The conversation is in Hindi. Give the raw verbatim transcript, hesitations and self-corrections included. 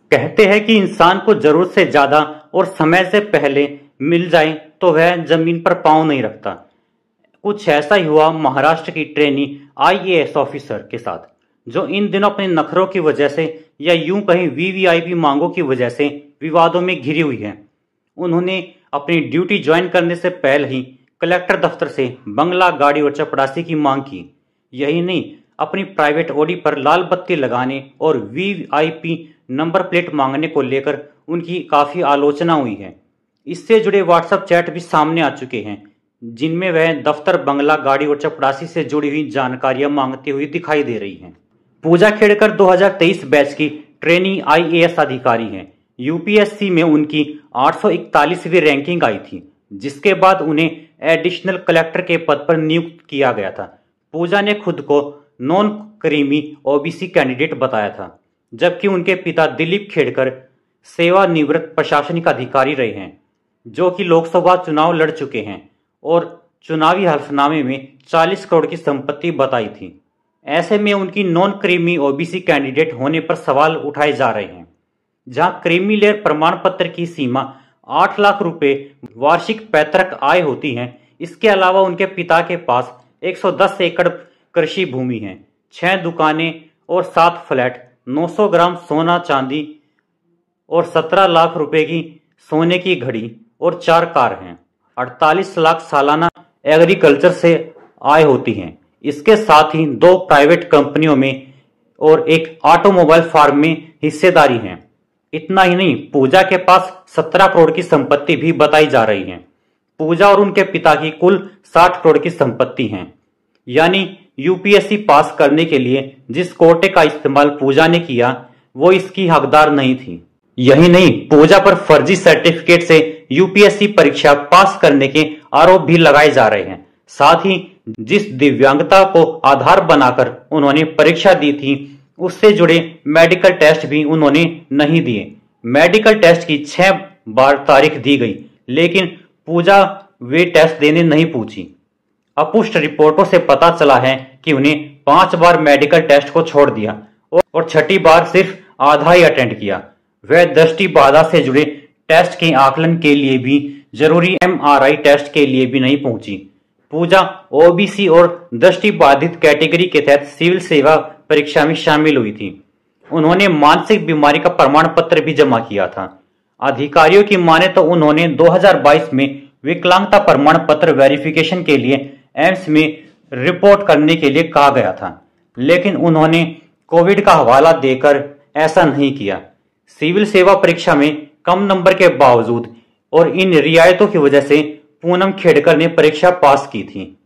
कहते हैं कि इंसान को जरूरत से ज्यादा और समय से पहले मिल जाए तो वह जमीन पर पांव नहीं रखता। कुछ ऐसा ही हुआ महाराष्ट्र की ट्रेनी आईएएस ऑफिसर के साथ, जो इन दिनों अपने नखरों की वजह से या यूं कहीं वीवीआईपी मांगों की वजह से विवादों में घिरी हुई है। उन्होंने अपनी ड्यूटी ज्वाइन करने से पहले ही कलेक्टर दफ्तर से बंगला, गाड़ी और चपरासी की मांग की। यही नहीं, अपनी प्राइवेट ऑडी पर लाल बत्ती लगाने और वीआईपी नंबर प्लेट मांगने को लेकर उनकी काफी आलोचना हुई है। इससे जुड़े व्हाट्सएप चैट भी सामने आ चुके हैं, जिनमें वह दफ्तर, बंगला, गाड़ी और चपरासी से जुड़ी हुई जानकारियां मांगती हुई दिखाई दे रही हैं। पूजा खेड़कर दो हज़ार तेईस बैच की ट्रेनी आईएएस अधिकारी हैं। यूपीएससी में उनकी आठ सौ इकतालीसवीं रैंकिंग आई थी, जिसके बाद उन्हें एडिशनल कलेक्टर के पद पर नियुक्त किया गया था। पूजा ने खुद को नॉन क्रीमी ओबीसी कैंडिडेट बताया था, जबकि उनके पिता दिलीप खेड़कर सेवानिवृत्त प्रशासनिक अधिकारी रहे हैं, जो कि लोकसभा चुनाव लड़ चुके हैं और चुनावी हल्फनामे में चालीस करोड़ की संपत्ति बताई थी। ऐसे में उनकी नॉन क्रीमी ओबीसी कैंडिडेट होने पर सवाल उठाए जा रहे हैं। जहां क्रीमी लेयर प्रमाण पत्र की सीमा आठ लाख रुपए वार्षिक पैतृक आय होती है, इसके अलावा उनके पिता के पास एक सौ दस एकड़ कृषि भूमि है, छह दुकानें और सात फ्लैट, नौ सौ ग्राम सोना चांदी और सत्रह लाख रुपए की सोने की घड़ी और चार कार हैं। अड़तालीस लाख सालाना एग्रीकल्चर से आय होती है। इसके साथ ही दो प्राइवेट कंपनियों में और एक ऑटोमोबाइल फार्म में हिस्सेदारी है। इतना ही नहीं, पूजा के पास सत्रह करोड़ की संपत्ति भी बताई जा रही है। पूजा और उनके पिता की कुल साठ करोड़ की संपत्ति है। यानी यूपीएससी पास करने के लिए जिस कोटे का इस्तेमाल पूजा ने किया, वो इसकी हकदार नहीं थी। यही नहीं, पूजा पर फर्जी सर्टिफिकेट से यूपीएससी परीक्षा पास करने के आरोप भी लगाए जा रहे हैं। साथ ही जिस दिव्यांगता को आधार बनाकर उन्होंने परीक्षा दी थी, उससे जुड़े मेडिकल टेस्ट भी उन्होंने नहीं दिए। मेडिकल टेस्ट की छह बार तारीख दी गई, लेकिन पूजा वे टेस्ट देने नहीं पहुंची। अपुष्ट रिपोर्टों से पता चला है कि उन्हें पांच बार मेडिकल टेस्ट को छोड़ दिया और छठी बार सिर्फ आधा ही अटेंड किया। वह दृष्टि बाधा से जुड़े टेस्ट के आकलन के लिए भी जरूरी एमआरआई टेस्ट के लिए भी नहीं पहुंची। पूजा ओबीसी और दृष्टि बाधित कैटेगरी के तहत सिविल सेवा परीक्षा में शामिल हुई थी। उन्होंने मानसिक बीमारी का प्रमाण पत्र भी जमा किया था। अधिकारियों की माने तो उन्होंने दो हज़ार बाईस में विकलांगता प्रमाण पत्र वेरिफिकेशन के लिए एम्स में रिपोर्ट करने के लिए कहा गया था, लेकिन उन्होंने कोविड का हवाला देकर ऐसा नहीं किया। सिविल सेवा परीक्षा में कम नंबर के बावजूद और इन रियायतों की वजह से पूनम खेड़कर ने परीक्षा पास की थी।